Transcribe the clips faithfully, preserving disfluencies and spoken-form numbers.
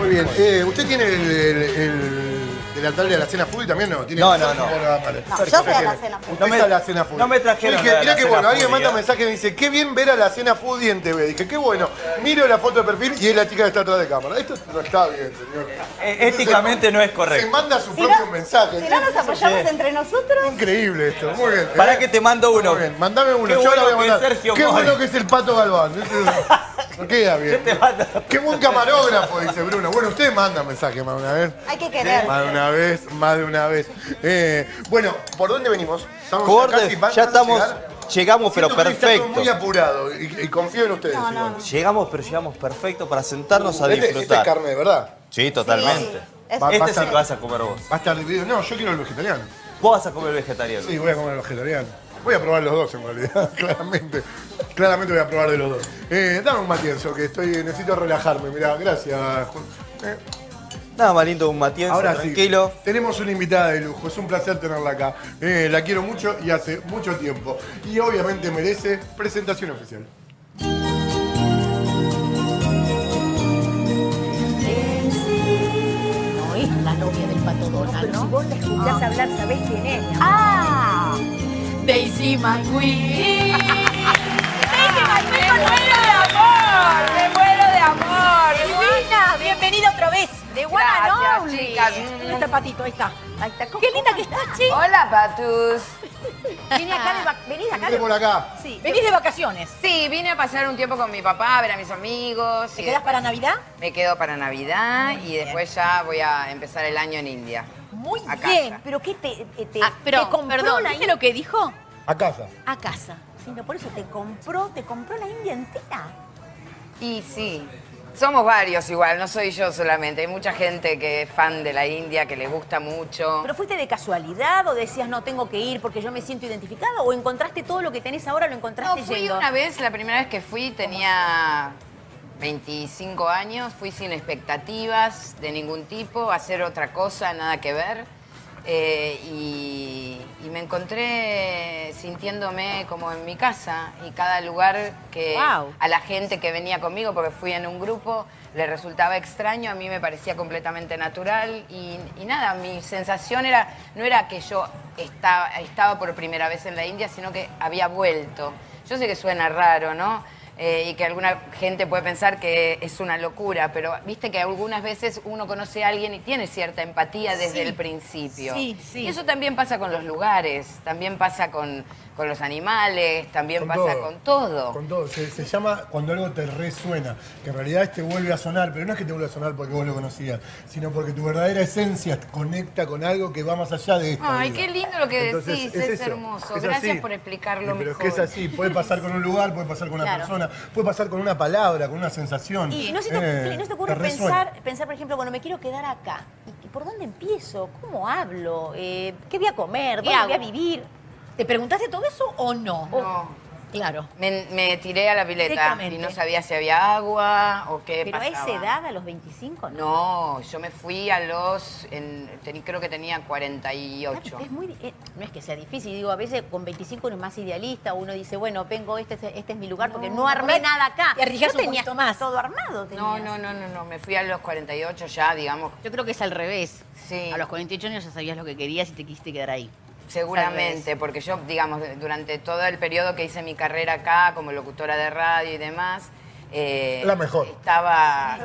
Muy bien. Eh, ¿Usted tiene el, el, el delantal de la cena foodie también? No, ¿tiene no, no, no. No, yo soy a la cena foodie. Usted No me- está a la cena foodie. no me trajeron Yo dije, a la mirá que cena bueno, alguien foodie, manda ¿eh? mensaje y me dice, qué bien ver a la cena foodie en T V. Dije, qué bueno. Miro la foto de perfil y es la chica que está atrás de cámara. Esto no está bien, señor. Eh, éticamente no es Se correcto. manda su Si propio no- mensaje. Si no nos apoyamos entre nosotros. Increíble esto, muy bien. ¿Para ¿eh? que te mando uno? Muy bien, mandame uno, Qué yo bueno la voy a que mandar. Sergio Qué Mori. bueno que es el Pato Galván. No queda bien. te mando. Qué buen camarógrafo, dice Bruno. Bueno, usted manda mensaje más de una vez. Hay que querer. Más de una vez, más de una vez. Eh, bueno, ¿por dónde venimos? Estamos Por casi orde- van- ya van a estamos, llegar. llegamos pero Siento que está todo perfecto. muy apurado y, y confío en ustedes. No, no, igual. no. Llegamos pero llegamos perfecto para sentarnos a Este, este es disfrutar. carne de verdad. Sí, totalmente. Es- Va- Este va es a el que estar- vas a comer vos. Va a estar dividido. No, yo quiero el vegetariano. Vos vas a comer vegetariano. Sí, voy a comer el vegetariano. Voy a probar los dos en realidad, claramente. Claramente voy a probar de los dos. Eh, dame un matienzo, que estoy, necesito relajarme. Mirá, gracias. Eh, Nada más lindo un matienzo, ahora tranquilo. sí, tenemos una invitada de lujo. Es un placer tenerla acá. Eh, la quiero mucho y hace mucho tiempo. Y obviamente merece presentación oficial. No es la novia del Pato Donald, ¿no? Si vos la escuchás hablar, sabés quién es. mi amor. ¡Ah! Daisy McQueen. Daisy McQueen, me muero de amor, me muero de amor. Divina, bienvenida otra vez. De Gracias, One chicas. Ahí está Patito, ahí está. Ahí está. ¿Cómo- Qué linda cómo que andás? estás, che. Hola, Patus. Vení acá de vac- Vení acá Entré de por acá. Sí. Venís de vacaciones. Sí, vine a pasar un tiempo con mi papá, a ver a mis amigos. ¿Te y quedás para después Navidad? Me quedo para Navidad y después ya voy a empezar el año en India. Muy A bien. casa. Pero qué te, te, te- Ah, pero, te compró perdón, la ¿viste India? lo que dijo? A casa. A casa. Sí, no, por eso te compró, te compró la India entera. Y sí, somos varios igual, no soy yo solamente. Hay mucha gente que es fan de la India, que le gusta mucho. ¿Pero fuiste de casualidad o decías no tengo que ir porque yo me siento identificada? ¿O encontraste todo lo que tenés ahora, lo No, encontraste fui yendo? una vez, la primera vez que fui tenía veinticinco años, fui sin expectativas de ningún tipo, a hacer otra cosa, nada que ver. Eh, y, y me encontré sintiéndome como en mi casa y cada lugar que Wow. a la gente que venía conmigo, porque fui en un grupo, le resultaba extraño, a mí me parecía completamente natural y, y nada, mi sensación era, no era que yo estaba, estaba por primera vez en la India, sino que había vuelto. Yo sé que suena raro, ¿no? Eh, y que alguna gente puede pensar que es una locura, pero viste que algunas veces uno conoce a alguien y tiene cierta empatía desde Sí. el principio. Sí, sí. Y eso también pasa con los lugares, también pasa con, con los animales, también Con pasa todo. con todo. Con todo. Se, se llama cuando algo te resuena, que en realidad te vuelve a sonar, pero no es que te vuelva a sonar porque vos lo conocías, sino porque tu verdadera esencia conecta con algo que va más allá de esto. Ay, qué lindo lo que decís, es eso, hermoso. es Gracias así. por explicarlo Pero mejor. es que es así, puede pasar con un lugar, puede pasar con una Claro. persona, puede pasar con una palabra, con una sensación. Y no se te, Eh, no se te ocurre te resuena. pensar, pensar, por ejemplo, bueno, me quiero quedar acá. ¿Y por dónde empiezo? ¿Cómo hablo? Eh, ¿Qué voy a comer? ¿Qué ¿Dónde voy a hago? vivir? ¿Te preguntaste todo eso o no? No. Claro. Me, me tiré a la pileta Directamente. y no sabía si había agua o qué Pero a pasaba. esa edad, a los veinticinco, no. No, yo me fui a los, en- teni- creo que tenía cuarenta y Claro, ocho. porque es muy, eh, no es que sea difícil, digo, a veces con veinticinco uno es más idealista, uno dice, bueno, vengo, este, es- este es mi lugar porque no, armé por- nada acá. y arriesgás Yo un tenía poquito más. todo armado. Tenías. No, no, no, no, no, me fui a los cuarenta y ocho ya, digamos, Yo creo que es al revés. Sí. A los cuarenta y ocho años ya sabías lo que querías y te quisiste quedar ahí. seguramente, porque yo, digamos, durante todo el periodo que hice mi carrera acá, como locutora de radio y demás, eh, La mejor. Estaba,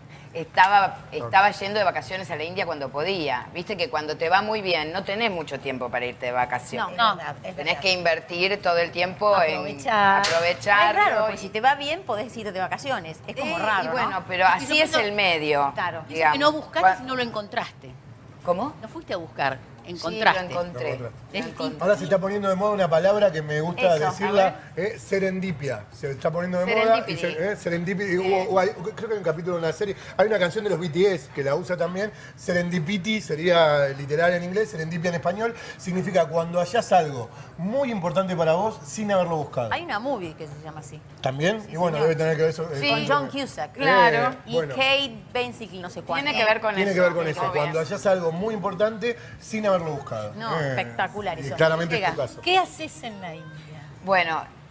estaba, estaba yendo de vacaciones a la India cuando podía. Viste que cuando te va muy bien, no tenés mucho tiempo para irte de vacaciones. No, verdad, es Tenés verdad. que invertir todo el tiempo Aprovechar. en aprovecharlo. Es raro, porque y- si te va bien podés irte de vacaciones. Es como Eh, raro, y bueno, ¿no? pero así es el medio. Claro. Dice digamos. que no buscaste si no lo encontraste. ¿Cómo? No fuiste a buscar, Sí, encontraste. lo encontré. Lo encontraste. Lo encontré. Ahora se está poniendo de moda una palabra que me gusta Eso, decirla, eh, serendipia. Se está poniendo de Serendipity. moda. y se- eh, serendipity. Hubo- hubo- hay- creo que hay un capítulo de una serie. Hay una canción de los B T S que la usa también. Serendipity sería literal en inglés, serendipia en español. Significa cuando hallás algo muy importante para vos sin haberlo buscado. Hay una movie que se llama así. ¿También? y bueno, señor. debe tener que ver eso. eh, Sí. Con John Cusack. Claro. Y bueno. Kate Bensington, no sé cuánto. Tiene que ver con Tiene eso. que ver con eso, obvio. cuando hallás algo muy importante sin haberlo buscado. No, espectacular y eso. claramente es Llega. tu caso. ¿Qué haces en la India? Bueno,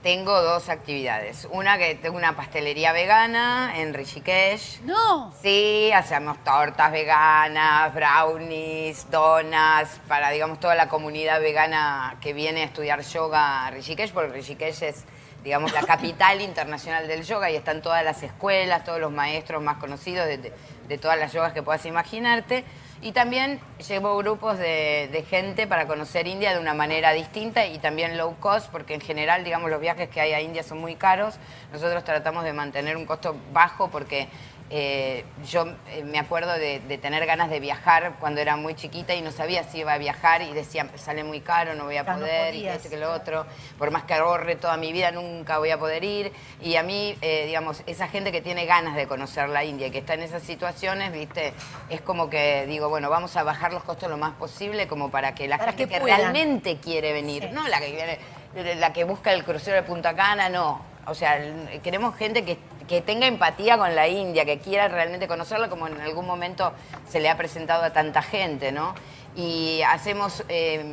Tengo dos actividades. Una que tengo una pastelería vegana en Rishikesh. No. Sí, hacemos tortas veganas, brownies, donuts, para, digamos, toda la comunidad vegana que viene a estudiar yoga a Rishikesh, porque Rishikesh es, digamos, la capital internacional del yoga y están todas las escuelas, todos los maestros más conocidos de, de, de todas las yogas que puedas imaginarte. Y también llevo grupos de, de gente para conocer India de una manera distinta y también low cost, porque en general, digamos, los viajes que hay a India son muy caros. Nosotros tratamos de mantener un costo bajo porque eh, yo eh, me acuerdo de, de tener ganas de viajar cuando era muy chiquita y no sabía si iba a viajar y decía, sale muy caro, no voy a Ya, no poder, y podías. esto que lo otro. Por más que ahorre toda mi vida, nunca voy a poder ir. Y a mí, eh, digamos, esa gente que tiene ganas de conocer la India y que está en esas situaciones, ¿viste? Es como que digo, bueno, vamos a bajar los costos lo más posible como para que la Para gente que que, puedan. realmente quiere venir, Sí. no la que viene, la que busca el crucero de Punta Cana, no. O sea, el- queremos gente que, que tenga empatía con la India, que quiera realmente conocerla como en algún momento se le ha presentado a tanta gente, ¿no? Y hacemos eh,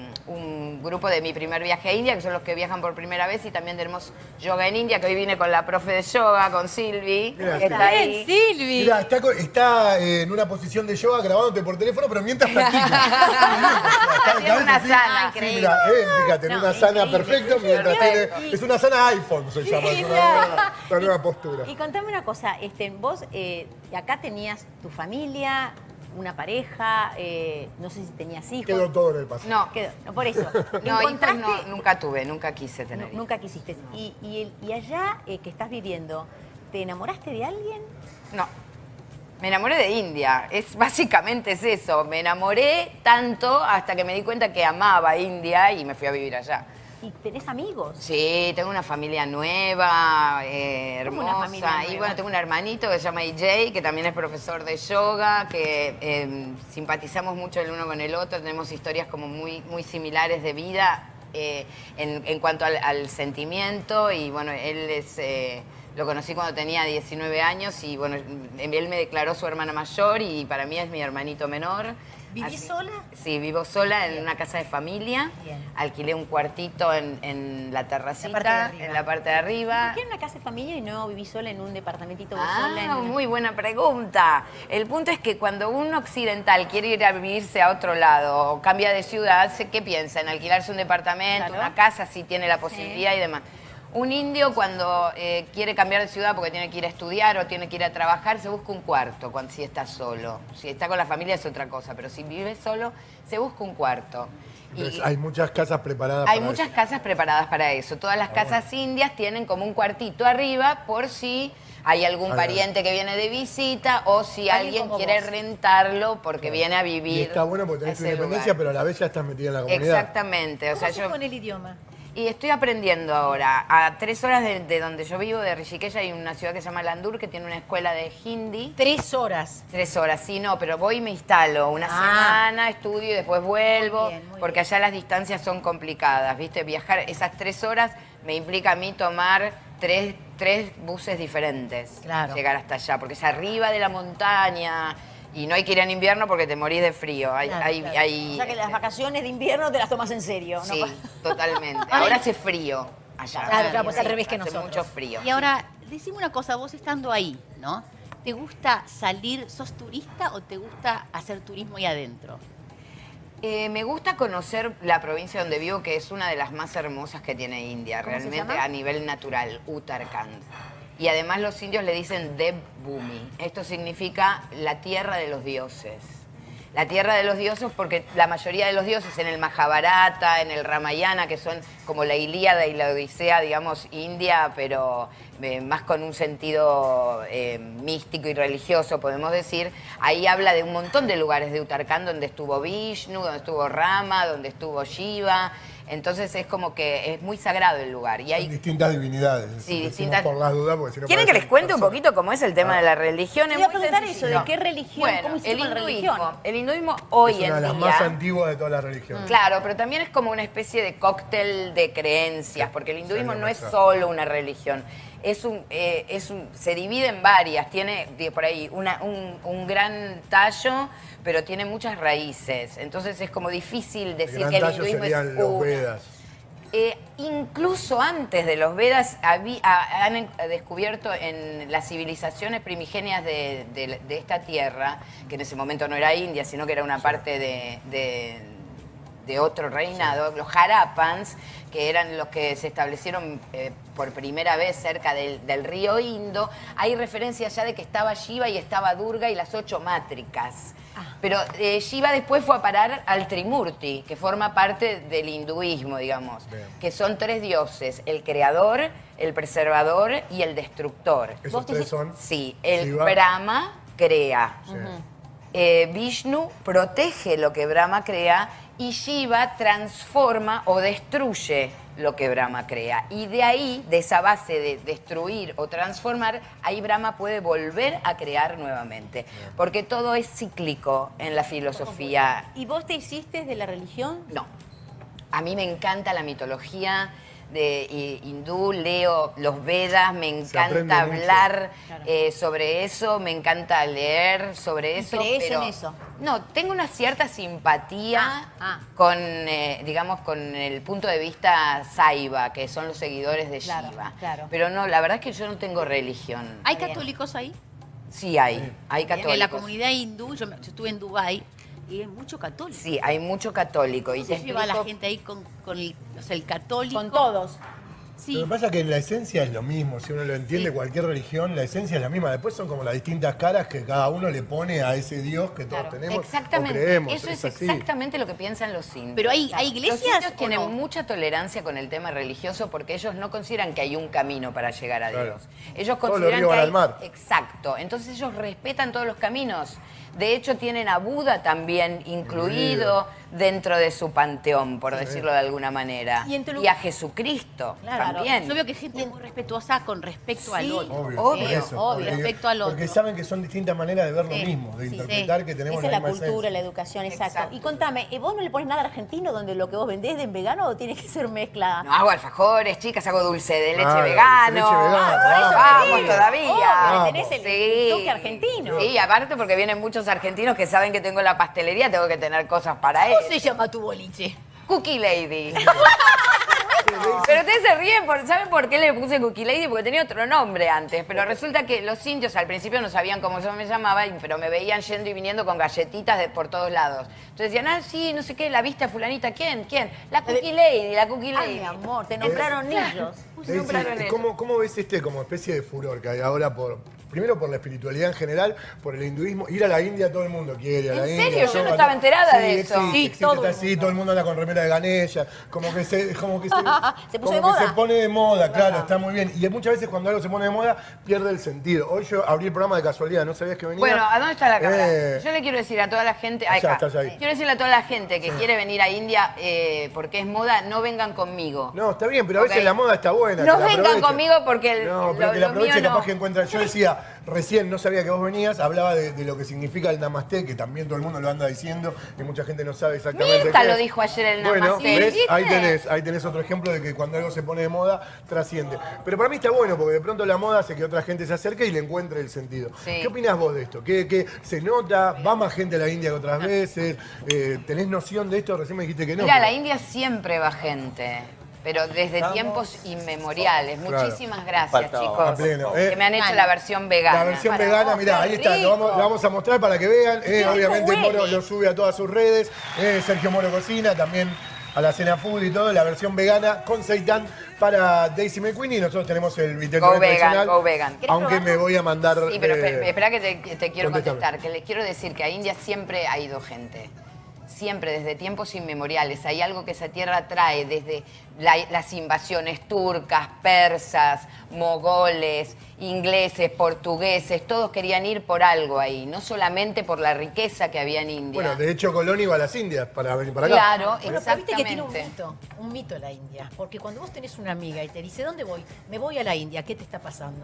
un grupo de mi primer viaje a India, que son los que viajan por primera vez, y también tenemos yoga en India, que hoy vine con la profe de yoga, con Silvi, Mira, que está Bien, ahí. Silvi. Mira, está, co- está eh, en una posición de yoga grabándote por teléfono, pero mientras practica. Tiene una sana. Sí, mira, eh, fíjate, en No, una sana increíble. perfecto, mientras tiene... Y- Es una sana iPhone, se llama, es una nueva, una nueva postura. Y contame una cosa, este, vos eh, acá tenías tu familia, una pareja, eh, no sé si tenías hijos. Quedó todo en el pasado. No, Quedó, no, por eso. no, hijos Encontraste- no, nunca tuve, nunca quise tener Nu- hijos. Nunca quisiste. Y, y, el- y allá eh, que estás viviendo, ¿te enamoraste de alguien? No. Me enamoré de India. Es básicamente es eso. Me enamoré tanto hasta que me di cuenta que amaba India y me fui a vivir allá. ¿Y tenés amigos? Sí, tengo una familia nueva, eh, ¿Cómo hermosa. una familia Y nueva? bueno, tengo un hermanito que se llama E J, que también es profesor de yoga, que eh, simpatizamos mucho el uno con el otro, tenemos historias como muy, muy similares de vida eh, en, en cuanto al, al sentimiento. Y bueno, él es... eh, lo conocí cuando tenía diecinueve años y bueno, él me declaró su hermana mayor y para mí es mi hermanito menor. ¿Vivís Así- sola? Sí, vivo sola en Bien. una casa de familia. Bien. Alquilé un cuartito en, en la terracita, La parte de arriba. en la parte de arriba. ¿Por qué en una casa de familia y no vivís sola en un departamentito vos Ah, sola? En una- muy buena pregunta. El punto es que cuando un occidental quiere ir a vivirse a otro lado o cambia de ciudad, ¿qué piensa? En alquilarse un departamento, Claro. una casa, si tiene la posibilidad y demás. Un indio cuando eh, quiere cambiar de ciudad porque tiene que ir a estudiar o tiene que ir a trabajar, se busca un cuarto cuando, si está solo. Si está con la familia es otra cosa, pero si vive solo, se busca un cuarto. Entonces, hay muchas casas preparadas Hay para muchas eso. casas preparadas para eso. Todas las casas indias tienen como un cuartito arriba por si hay algún Ah, pariente que viene de visita o si Alguien alguien como quiere vos. rentarlo porque viene a vivir. Y está bueno porque a tenés tu ese independencia, lugar. pero a la vez ya estás metida en la comunidad. Exactamente. O ¿Cómo sea, haces yo. con el idioma? Y estoy aprendiendo ahora. A tres horas de, de donde yo vivo, de Rishikesh, hay una ciudad que se llama Landur, que tiene una escuela de hindi. Tres horas. Tres horas, sí, no, pero voy y me instalo una Ah. semana, estudio y después vuelvo, Muy bien, muy porque bien. allá las distancias son complicadas, ¿viste? Viajar esas tres horas me implica a mí tomar tres, tres buses diferentes. Claro. Llegar hasta allá, porque es arriba de la montaña y no hay que ir en invierno porque te morís de frío. Hay, Claro, hay, claro. hay- O sea que las vacaciones de invierno te las tomas en serio, ¿no? Sí, totalmente. Ahora- Ahora hace frío allá. Claro, claro, pues al Sí, revés que hace nosotros. mucho frío. Y ahora, decime una cosa, vos estando ahí, ¿no? ¿Te gusta salir, sos turista o te gusta hacer turismo ahí adentro? Eh, me gusta conocer la provincia donde vivo, que es una de las más hermosas que tiene India, ¿Cómo se realmente llama? a nivel natural, Uttarakhand. Y además los indios le dicen Devbhumi. Esto significa la tierra de los dioses. La tierra de los dioses porque la mayoría de los dioses en el Mahabharata, en el Ramayana, que son como la Ilíada y la Odisea, digamos, india, pero eh, más con un sentido eh, místico y religioso, podemos decir, ahí habla de un montón de lugares de Uttarakhand donde estuvo Vishnu, donde estuvo Rama, donde estuvo Shiva. Entonces es como que es muy sagrado el lugar. Y hay Son distintas divinidades. Sí, Decimos distintas- por las dudas, porque si no ¿Quieren que parecen les cuente un personas. poquito cómo es el tema de la religión? Te Es iba a muy preguntar sencillo. eso, ¿de qué religión? Bueno, ¿Cómo hiciste el con la hinduismo, religión? el hinduismo hoy Es una en de las día... más antiguas de todas las religiones. Claro, pero también es como una especie de cóctel de creencias, Sí, porque el hinduismo sería no es mejor. solo una religión. Es un, eh, es un, se divide en varias, tiene de- por ahí una- un, un gran tallo, pero tiene muchas raíces. Entonces es como difícil El decir gran que el tallo hinduismo serían es los una. Vedas. Eh, incluso antes de los Vedas habí- a- han en- descubierto en las civilizaciones primigenias de, de- de esta tierra, que en ese momento no era India, sino que era una parte de, de- de otro reinado, los Harappans, que eran los que se establecieron eh, por primera vez cerca del, del río Indo, hay referencia ya de que estaba Shiva y estaba Durga y las ocho mátricas. Pero eh, Shiva después fue a parar al Trimurti, que forma parte del hinduismo, digamos, Bien. que son tres dioses, el creador, el preservador y el destructor. Esos tres son. Sí, el Shiva. Brahma crea. Sí. Eh, Vishnu protege lo que Brahma crea y Shiva transforma o destruye lo que Brahma crea. Y de ahí, de esa base de destruir o transformar, ahí Brahma puede volver a crear nuevamente. Porque todo es cíclico en la filosofía. ¿Y vos te hiciste de la religión? No. A mí me encanta la mitología de eh, hindú, leo los Vedas, me Se aprende encanta mucho. hablar Claro. eh, sobre eso, me encanta leer sobre ¿Y eso. crees pero en eso? No, tengo una cierta simpatía Ah, ah. con, eh, digamos, con el punto de vista Saiva, que son los seguidores de Claro, Shiva. claro. Pero no, la verdad es que yo no tengo religión. ¿Hay Está bien. católicos ahí? Sí hay, hay católicos. En la comunidad hindú, yo, me- yo estuve en Dubái y hay mucho católico. Sí, hay mucho católico. Y ¿Cómo te se lleva la explico- gente ahí con, con el, o sea, el católico? Con todos. Sí. Lo que pasa es que la esencia es lo mismo, si uno lo entiende, Sí. cualquier religión, la esencia es la misma. Después son como las distintas caras que cada uno le pone a ese Dios que todos Claro, tenemos o Exactamente, creemos. eso es, así. exactamente lo que piensan los indios. Pero hay, hay Los iglesias indios o tienen no? mucha tolerancia con el tema religioso porque ellos no consideran que hay un camino para llegar a Claro. Dios. Ellos Todos los consideran ríos que van hay... al mar. Exacto. Entonces ellos respetan todos los caminos. De hecho, tienen a Buda también incluido dentro de su panteón, por decirlo de alguna manera. Y en tu Y lugar- a Jesucristo Claro. también. Yo veo que hay gente muy respetuosa con respecto al Sí. otro. Obvio, Obvio, por eso, obvio. porque- Respecto al otro. Porque saben que son distintas maneras de ver lo Sí, mismo, de sí, interpretar que tenemos Esa es la misma cultura, esencia. la educación, exacto. Exacto. Y contame, ¿eh, ¿vos no le pones nada argentino donde lo que vos vendés de en vegano o tiene que ser mezcla? No, hago alfajores, chicas, hago dulce de leche Claro, vegano. leche vegana, Por eso vamos. vamos Sí. todavía. Oh, le tenés el Sí. toque argentino. Sí, aparte porque vienen muchos argentinos que saben que tengo la pastelería, tengo que tener cosas para ¿Cómo él. se llama tu boliche? Cookie Lady. Pero ustedes se ríen, por, ¿saben por qué le puse Cookie Lady? Porque tenía otro nombre antes, pero resulta que los indios al principio no sabían cómo yo me llamaba, y- pero me veían yendo y viniendo con galletitas de, por todos lados. Entonces decían, ah, sí, no sé qué, ¿la viste a fulanita? ¿Quién? ¿Quién? La Cookie Lady, la Cookie Lady. Ay, mi amor, te nombraron ellos. Sí, nombraron sí. ellos. ¿Cómo, ¿Cómo ves este como especie de furor que hay ahora por, primero por la espiritualidad en general, por el hinduismo? Ir a la India todo el mundo quiere, a la ¿En India. serio? Yo no yoga, estaba todo. enterada Sí, de eso. existe, Sí, existe, todo está el así, mundo. todo el mundo anda con remera de Ganesha, como que se, como que se, Se puso como de que moda. se pone de moda, claro, está muy bien. Y muchas veces cuando algo se pone de moda, pierde el sentido. Hoy yo abrí el programa de casualidad, ¿no sabías que venía? Bueno, ¿a dónde está la cámara? Eh, Yo le quiero decir a toda la gente, allá, acá. estás ahí. Quiero decirle a toda la gente que quiere venir a India eh, porque es moda, no vengan conmigo. No, está bien, pero a veces Ok. la moda está buena. No que la vengan aprovechen. conmigo porque el- No, lo- pero que la lo aproveche mío capaz no. que encuentran. Yo decía, recién no sabía que vos venías, hablaba de, de lo que significa el Namaste, que también todo el mundo lo anda diciendo, y mucha gente no sabe exactamente Mirta qué lo es. dijo ayer el Bueno, Namaste. ¿ves? ¿Viste? Ahí tenés, ahí tenés otro ejemplo de que cuando algo se pone de moda, trasciende. Pero para mí está bueno, porque de pronto la moda hace que otra gente se acerque y le encuentre el sentido. Sí. ¿Qué opinás vos de esto? ¿Qué, qué se nota? ¿Va más gente a la India que otras veces? Eh, ¿Tenés noción de esto? Recién me dijiste que no. Mira, a pero- la India siempre va gente. Pero desde Estamos- tiempos inmemoriales. Claro. Muchísimas gracias, Faltaba. chicos. A pleno, ¿eh? Que me han hecho la versión vegana. La versión Para vegana, vos, mirá, qué ahí está, rico. lo vamos, lo vamos a mostrar para que vean. eh, rico obviamente huele. Moro lo sube a todas sus redes. eh, Sergio Moro Cocina, también a la Cena Food y todo, la versión vegana con seitan para Daisy McQueen y nosotros tenemos el Viteltoné Go vegan, tradicional. go vegan. ¿Querés Aunque probarlo? me voy a mandar... Sí, pero eh, espera, espera que te, que te quiero contéstame. contestar. Que les quiero decir que a India siempre ha ido gente. Siempre, desde tiempos inmemoriales. Hay algo que esa tierra trae desde la- las invasiones turcas, persas, mogoles, ingleses, portugueses. Todos querían ir por algo ahí. No solamente por la riqueza que había en India. Bueno, de hecho Colón iba a las Indias para venir para acá. Claro, Pero viste que tiene un exactamente. mito, un mito la India. Porque cuando vos tenés una amiga y te dice, ¿dónde voy? Me voy a la India, ¿qué te está pasando?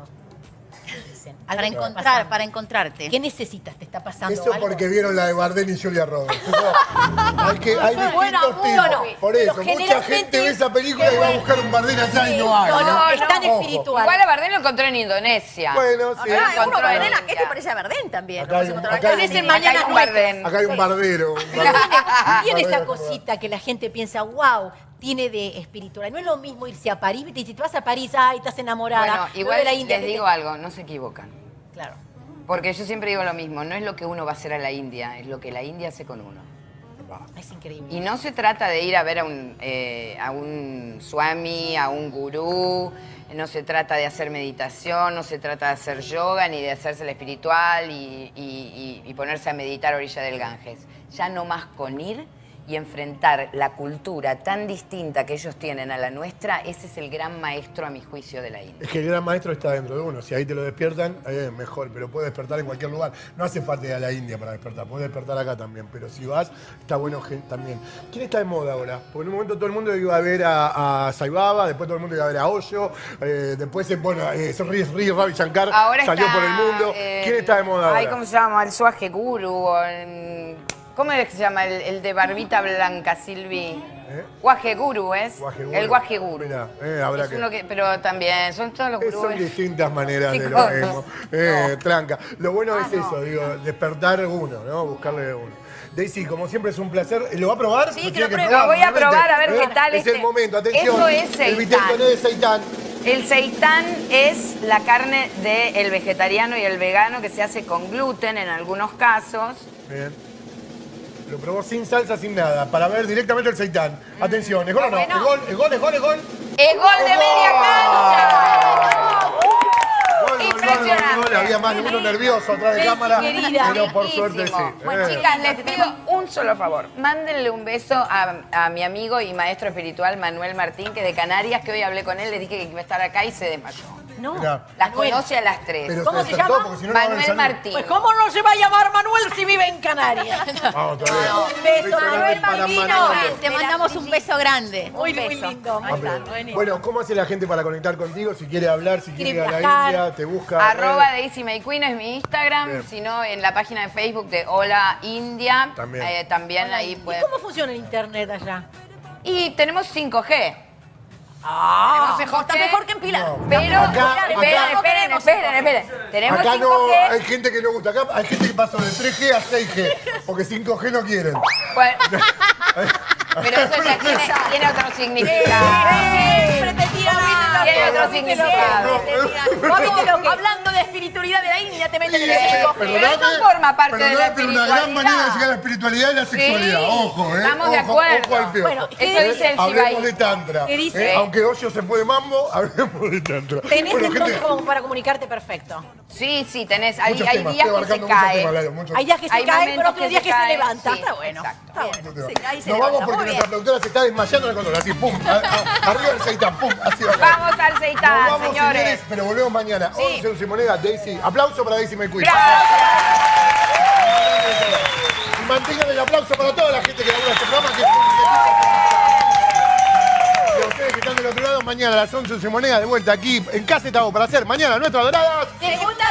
Te dicen, Para "Algo te está encontrar, pasando". para encontrarte. ¿Qué necesitas? ¿Te está pasando Eso algo? porque vieron la de Bardem y Julia Roberts. Eso, hay que, hay distintos Bueno, tipos. no, no, Por pero eso, mucha generalmente- gente ve esa película y va a buscar un Bardem allá y no hay. No, no, No, es tan no. espiritual. Igual a Bardem lo encontré en Indonesia. Bueno, sí. Ah, Ah, uno encontró en Bardem, India. este parece a Bardem también. Acá Lo vas hay a un- encontrar acá hay acá un- en el- Acá hay un Mañana Bardem. Acá hay un bardero. un bardero. Tiene esa Bardero, cosita que la gente piensa, wow, tiene de espiritual? No es lo mismo irse a París, ¿viste? Y si te vas a París, ay, estás enamorada. Bueno, Luego igual de la India, les ¿qué digo te- algo, no se equivocan. Claro. Porque yo siempre digo lo mismo, no es lo que uno va a hacer a la India, es lo que la India hace con uno. Es increíble. Y no se trata de ir a ver a un, eh, a un swami, a un gurú, no se trata de hacer meditación, no se trata de hacer yoga, ni de hacerse la espiritual y, y- y- y ponerse a meditar a orilla del Ganges. Ya no más con ir y enfrentar la cultura tan distinta que ellos tienen a la nuestra, ese es el gran maestro, a mi juicio, de la India. Es que el gran maestro está dentro de uno. Si ahí te lo despiertan, eh, mejor. Pero puede despertar en cualquier lugar. No hace falta ir a la India para despertar. Puede despertar acá también. Pero si vas, está bueno gen- también. ¿Quién está de moda ahora? Porque en un momento todo el mundo iba a ver a, a Sai Baba, después todo el mundo iba a ver a Osho, eh, después, eh, bueno, eh, Sri Sri Ravi Shankar Ahora salió está, por el mundo. eh, ¿Quién está de moda ahora? Ay, ¿cómo se llama? El Suaje Guru. o el- ¿Cómo es que se llama? El, el de barbita blanca, Silvi. ¿Eh? Guaje Guru, ¿es? Guaje Guru. El Guaje Guru. Mirá, eh, habrá Es que- uno que, pero también, son todos los Eh, Son gurúes. distintas maneras de lo Chicos, mismo. Eh, no. Tranca. Lo bueno Ah, es no. eso, digo, despertar uno, ¿no? Buscarle uno. Daisy, como siempre es un placer. ¿Lo va a probar? Sí, Lo que lo tiene pruebe. Lo voy a realmente. probar a ver ¿Eh? qué tal Es este. el momento, atención. Esto es El viteltoné de seitán. El seitán es la carne del vegetariano y el vegano que se hace con gluten en algunos casos. Bien. Lo probó sin salsa, sin nada, para ver directamente el seitán. Atención, ¿es gol o no? Bueno. ¿Es gol? ¿Es gol? ¿Es gol? ¿Es gol? ¡Es gol de media cancha! Gol, gol, gol, gol, Impresionante. gol. Había más de uno nervioso atrás de Daisy, cámara, querida. pero por suerte sí. Riquísimo. Bueno, Eh. chicas, les pido un solo favor. Mándenle un beso a, a mi amigo y maestro espiritual Manuel Martín, que de Canarias, que hoy hablé con él, le dije que iba a estar acá y se desmayó. No. Mirá. Las Manuel. conoce a las tres. Pero ¿Cómo se despertó, llama? porque si no, no va a haber Manuel salud. Martín. Pues ¿cómo no se va a llamar Manuel si vive en Canarias? Vamos todavía. No, un beso, grande Manuel para Malvino. Manuel. Te mandamos un beso grande. Muy, un muy beso. lindo. Ah, pero- Bueno, ¿cómo hace la gente para conectar contigo? Si quiere hablar, si quiere ir Quiere a la viajar. India, te busca. Arroba redes. Daisy May Queen es mi Instagram, Bien. si no en la página de Facebook de Hola India. También. eh, también ahí ¿Y pueden. cómo funciona el internet allá? Y tenemos cinco G. Ah, Tenemos está cinco G, mejor que en Pilar. No. Pero, Acá- esperen, acá- esperen, esperen, esperen. Tenemos Acá no, cinco G. hay gente que no gusta. Acá hay gente que pasó de tres G a seis G, porque cinco G no quieren. Bueno, pero eso ya tiene, tiene otro significado. Siempre te tiran a- Tiene otro significado. ¿Vos viste lo que- Hablando de espiritualidad de la India, te meten en el cinco G. Pero eso forma parte de la perdoname, pero una gran espiritualidad. manera de llegar a la espiritualidad y la sexualidad. Ojo, ¿eh? estamos de Ojo, acuerdo. Ojo al piojo. Bueno, Eso dice el Hablemos Shivaí. de tantra. ¿Qué dice? ¿eh? Aunque Osho se fue de mambo, hablemos de tantra. Tenés Bueno, entonces gente, como para comunicarte perfecto. Sí, sí, tenés. Hay, muchos hay temas, días estoy que se abarcando muchos cae. temas, Lalo, muchos Hay días que se Hay cae, momentos pero otros que días se que se cae, levanta. sí, Está bueno. exacto. Está bueno. temas. Se cae y se Nos vamos levanta. porque Muy nuestra bien. productora se está desmayando en el control. Así, pum. a- a- arriba del seitán, pum. Así va a caer. Vamos al Nos seitán, vamos, señores. pero volvemos mañana. Sí. once, once moneda, Daisy. Aplauso para Daisy May Queen. Y mantengan el aplauso para toda la gente que labura este programa. Que y a ustedes que están del otro lado, mañana a las once, once moneda, de vuelta aquí en Casa Estamos para hacer. Mañana, nuestras doradas. ¿Te gusta